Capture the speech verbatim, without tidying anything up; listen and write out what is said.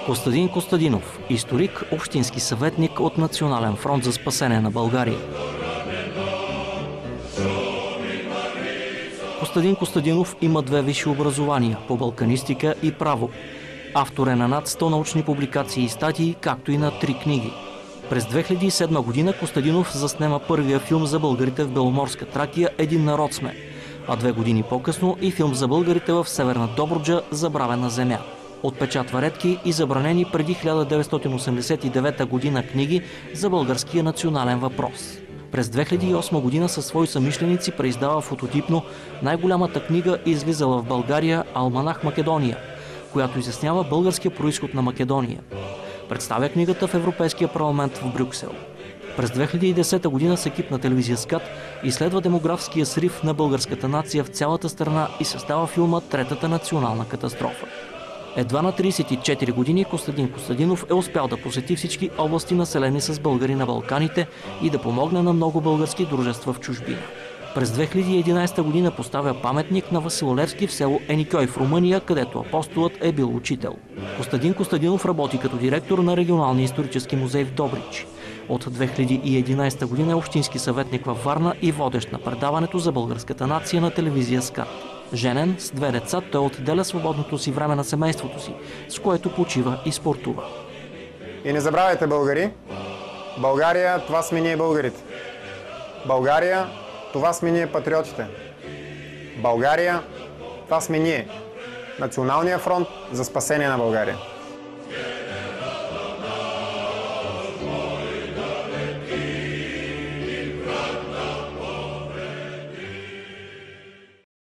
Костадин Костадинов, историк, общински съветник от Национален фронт за спасение на България. Костадин Костадинов има две висши образования по балканистика и право. Автор е на над сто научни публикации и статии, както и на три книги. През две хиляди и седма година Костадинов заснема първия филм за българите в Беломорска Тракия «Един народ сме», а две години по-късно и филм за българите в Северна Добруджа «Забравена земя». Отпечатва редки и забранени преди хиляда деветстотин осемдесет и девета година книги за българския национален въпрос. През две хиляди и осма година със свои съмишленици преиздава фототипно най-голямата книга, излизала в България, Алманах Македония, която изяснява българския произход на Македония. Представя книгата в Европейския парламент в Брюксел. През две хиляди и десета година с екип на телевизия СКАТ изследва демографския срив на българската нация в цялата страна и състава филма «Третата национална катастрофа». Едва на тридесет и четири години Костадин Костадинов е успял да посети всички области, населени с българи на Балканите, и да помогне на много български дружества в чужбина. През две хиляди и единадесета година поставя паметник на Васил Левски в село Еникьой в Румъния, където апостолът е бил учител. Костадин Костадинов работи като директор на регионалния исторически музей в Добрич. От две хиляди и единадесета година е общински съветник във Варна и водещ на предаването за българската нация на телевизия СКАТ. Женен с две деца, той отделя свободното си време на семейството си, с което почива и спортува. И не забравяйте, българи, България, това сме ние българите. България, това сме ние патриотите. България, това сме ние. Националния фронт за спасение на България.